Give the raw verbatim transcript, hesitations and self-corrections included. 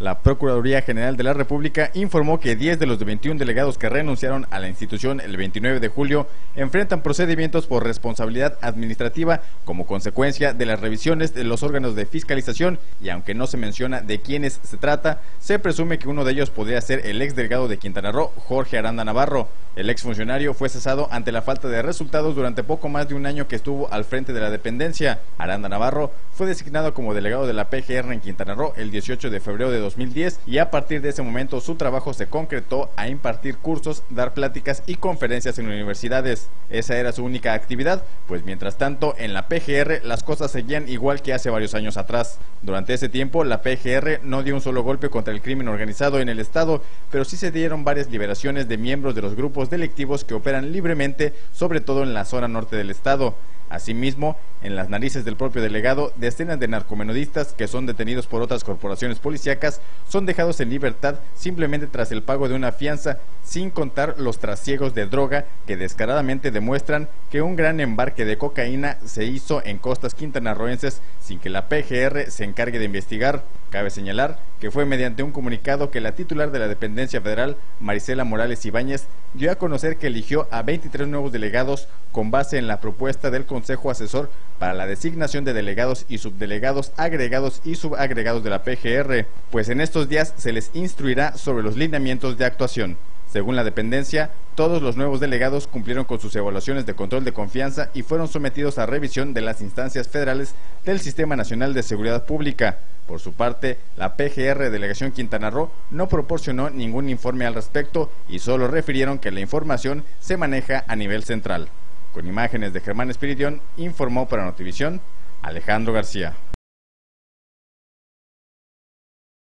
La Procuraduría General de la República informó que diez de los veintiún delegados que renunciaron a la institución el veintinueve de julio enfrentan procedimientos por responsabilidad administrativa como consecuencia de las revisiones de los órganos de fiscalización, y aunque no se menciona de quiénes se trata, se presume que uno de ellos podría ser el exdelegado de Quintana Roo, Jorge Aranda Navarro. El exfuncionario fue cesado ante la falta de resultados durante poco más de un año que estuvo al frente de la dependencia. Aranda Navarro fue designado como delegado de la P G R en Quintana Roo el dieciocho de febrero de dos mil diez y a partir de ese momento su trabajo se concretó a impartir cursos, dar pláticas y conferencias en universidades. Esa era su única actividad, pues mientras tanto en la P G R las cosas seguían igual que hace varios años atrás. Durante ese tiempo la P G R no dio un solo golpe contra el crimen organizado en el estado, pero sí se dieron varias liberaciones de miembros de los grupos delictivos que operan libremente, sobre todo en la zona norte del estado. Asimismo, en las narices del propio delegado, decenas de narcomenudistas que son detenidos por otras corporaciones policíacas son dejados en libertad simplemente tras el pago de una fianza, sin contar los trasiegos de droga que descaradamente demuestran que un gran embarque de cocaína se hizo en costas quintanarroenses sin que la P G R se encargue de investigar. Cabe señalar que fue mediante un comunicado que la titular de la dependencia federal, Marisela Morales Ibáñez, dio a conocer que eligió a veintitrés nuevos delegados con base en la propuesta del Consejo Asesor para la designación de delegados y subdelegados agregados y subagregados de la P G R, pues en estos días se les instruirá sobre los lineamientos de actuación. Según la dependencia, todos los nuevos delegados cumplieron con sus evaluaciones de control de confianza y fueron sometidos a revisión de las instancias federales del Sistema Nacional de Seguridad Pública. Por su parte, la P G R Delegación Quintana Roo no proporcionó ningún informe al respecto y solo refirieron que la información se maneja a nivel central. Con imágenes de Germán Espiridión, informó para Notivisión Alejandro García.